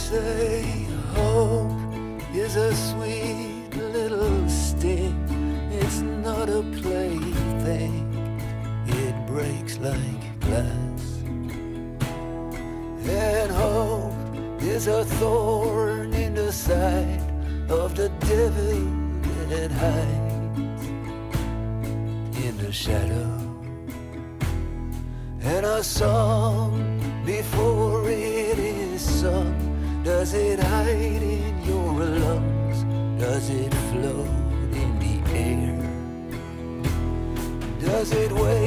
say hope is a sweet little stick. It's not a plaything, it breaks like glass. And hope is a thorn in the side of the devil that hides in the shadow. And a song before it is sung, does it hide in your lungs? Does it float in the air? Does it weigh